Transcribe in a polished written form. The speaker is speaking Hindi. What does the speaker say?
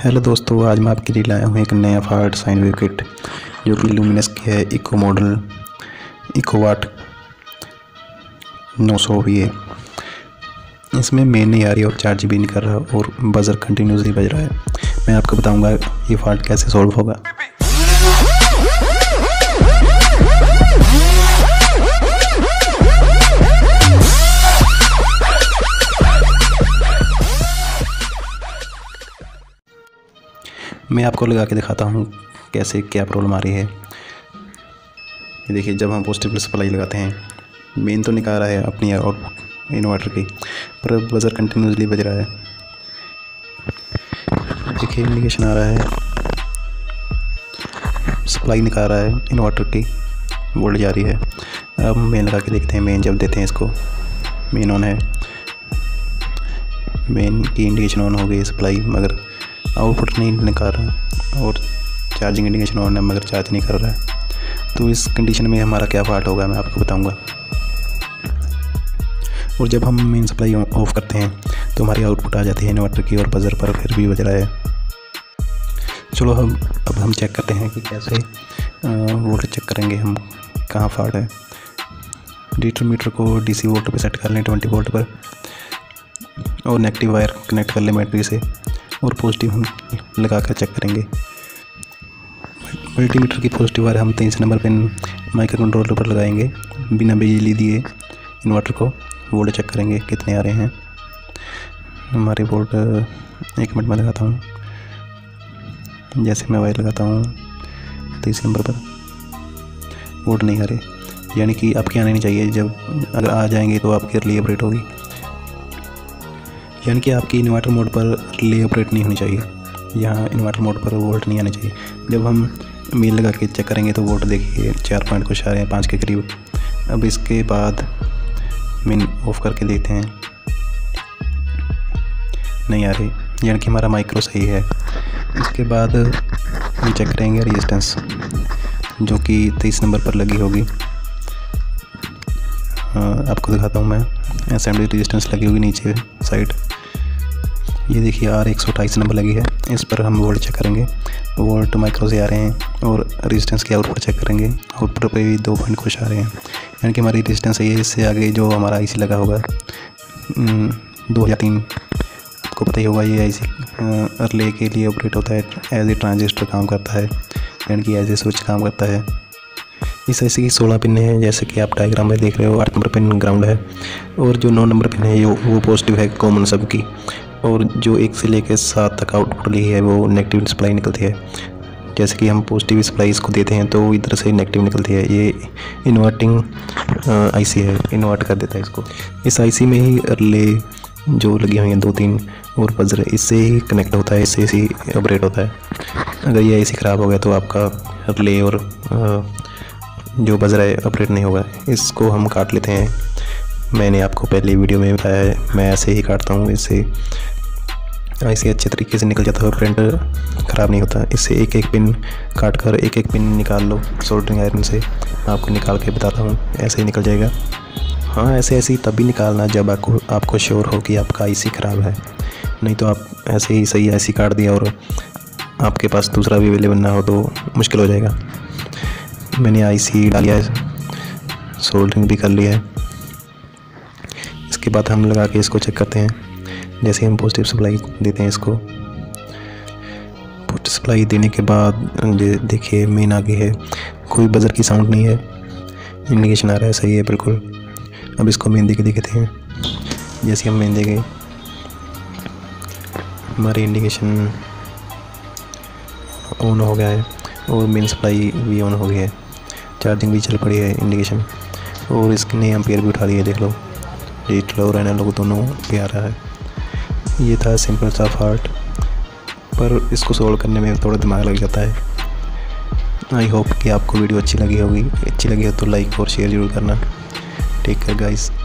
हेलो दोस्तों, आज मैं आपके लिए लाया हूँ एक नया फाल्ट साइन वेव किट जो कि लुमिनस की है। इको मॉडल इकोवाट 900 भी है। इसमें मेन नहीं आ रही और चार्ज भी नहीं कर रहा और बजर कंटिन्यूसली बज रहा है। मैं आपको बताऊंगा ये फाल्ट कैसे सॉल्व होगा। मैं आपको लगा के दिखाता हूँ कैसे क्या प्रॉब्लम आ रही है। ये देखिए, जब हम पॉजिटिव सप्लाई लगाते हैं मेन तो निकाल रहा है अपनी आउटपुट इन्वर्टर की, पर बजर कंटिन्यूसली बज रहा है। देखिए इंडिकेशन आ रहा है, सप्लाई निकाल रहा है इन्वर्टर की, वोल्टेज आ रही है। अब मेन लगा के देखते हैं। मेन जब देते हैं इसको, मेन ऑन है, मेन की इंडिकेशन ऑन हो गई सप्लाई, मगर आउटपुट नहीं निकाल रहा और चार्जिंग इंडिकेशन ऑन है मगर चार्ज नहीं कर रहा है। तो इस कंडीशन में हमारा क्या फॉल्ट होगा मैं आपको बताऊंगा। और जब हम मेन सप्लाई ऑफ करते हैं तो हमारी आउटपुट आ जाती है इन्वर्टर की और बजर पर फिर भी बज रहा है। चलो अब हम चेक करते हैं कि कैसे वोल्टेज चेक करेंगे हम, कहाँ फॉल्ट है। डिजिटल मीटर को डीसी वोल्ट पर सेट कर लें 20 वोल्ट पर, और नेगेटिव वायर कनेक्ट कर लें बैटरी से, और पॉजिटिव हम लगा कर चेक करेंगे। मल्टीमीटर की पॉजिटिव वायर हम 23 नंबर पिन माइक्रो कंट्रोलर पर लगाएंगे बिना बिजली दिए। इन्वर्टर को वोल्ट चेक करेंगे कितने आ रहे हैं हमारे वोल्ट। 1 मिनट में लगाता हूँ। जैसे मैं वायर लगाता हूँ 23 नंबर पर वोल्ट नहीं आ रहे, यानी कि आपके आने नहीं चाहिए। जब अगर आ जाएंगे तो आपकी रिले ऑपरेट होगी, यानी कि आपकी इन्वर्टर मोड पर रिले ऑपरेट नहीं होनी चाहिए। यहाँ इन्वर्टर मोड पर वोल्ट नहीं आने चाहिए। जब हम मेन लगा के चेक करेंगे तो वोल्ट देखिए 4 पॉइंट कुछ आ रहे हैं, 5 के करीब। अब इसके बाद मेन ऑफ करके देखते हैं, नहीं आ रही, यानी कि हमारा माइक्रो सही है। इसके बाद हम चेक करेंगे रेजिस्टेंस जो कि 23 नंबर पर लगी होगी। आपको दिखाता हूँ मैं, असेंबली रेजिस्टेंस लगी होगी नीचे साइड। ये देखिए R128 नंबर लगी है। इस पर हम वोल्ट चेक करेंगे, वोल्ट माइक्रो से आ रहे हैं, और रेजिस्टेंस की आउटपुट चेक करेंगे। आउटपुट पे भी 2 पॉइंट कुछ आ रहे हैं, यानी कि हमारी रेजिस्टेंस है। इससे आगे जो हमारा आईसी लगा होगा 2003, आपको पता ही होगा, ये आईसी रिले के लिए ऑपरेट होता है, एज ए ट्रांजिस्टर काम करता है, यानी कि एज ए स्विच काम करता है। इस आईसी की 16 पिन है, जैसे कि आप डायग्राम में देख रहे हो। 8 नंबर पिन ग्राउंड है, और जो 9 नंबर पिन है वो पॉजिटिव है कॉमन सबकी, और जो 1 से लेकर 7 तक आउटपुट ली है वो नेगेटिव सप्लाई निकलती है। जैसे कि हम पॉजिटिव सप्लाई इसको देते हैं तो इधर से नेगेटिव निकलती है। ये इन्वर्टिंग आईसी है, इन्वर्ट कर देता है इसको। इस आईसी में ही रिले जो लगी हुई हैं 2-3 और बजर, इससे ही कनेक्ट होता है, इससे ही ऑपरेट होता है। अगर ये आईसी ख़राब हो गया तो आपका रिले और जो बजर है ऑपरेट नहीं होगा। इसको हम काट लेते हैं। मैंने आपको पहले वीडियो में बताया है, मैं ऐसे ही काटता हूँ। इससे ऐसे अच्छे तरीके से निकल जाता है और प्रिंटर ख़राब नहीं होता। इससे एक एक पिन काट कर एक एक पिन निकाल लो सोल्डरिंग आयरन से। आपको निकाल के बताता हूँ, ऐसे ही निकल जाएगा। हाँ, ऐसे ही तभी निकालना जब आपको श्योर हो कि आपका आईसी ख़राब है, नहीं तो आप ऐसे ही सही आईसी काट दिया और आपके पास दूसरा भी अवेलेबल ना हो तो मुश्किल हो जाएगा। मैंने आईसी डालिया है, सोल्डरिंग भी कर लिया है। इसके बाद हम लगा के इसको चेक करते हैं। जैसे हम पॉजिटिव सप्लाई देते हैं इसको, पॉजिटिव सप्लाई देने के बाद देखिए मेन आगे है, कोई बजर की साउंड नहीं है, इंडिकेशन आ रहा है सही है बिल्कुल। अब इसको मेन दे के देखते हैं। जैसे हम मेन दे गए, हमारी इंडिकेशन ऑन हो गया है और मेन सप्लाई भी ऑन हो गई है, चार्जिंग भी चल पड़ी है इंडिकेशन, और इसने एम्पियर भी उठा लिया। देख लो, डिजिटल और एनालॉग दोनों पे आ रहा है। ये था सिंपल सा फॉल्ट, पर इसको सॉल्व करने में थोड़ा दिमाग लग जाता है। आई होप कि आपको वीडियो अच्छी लगी होगी। अच्छी लगी हो तो लाइक और शेयर जरूर करना। Take care guys.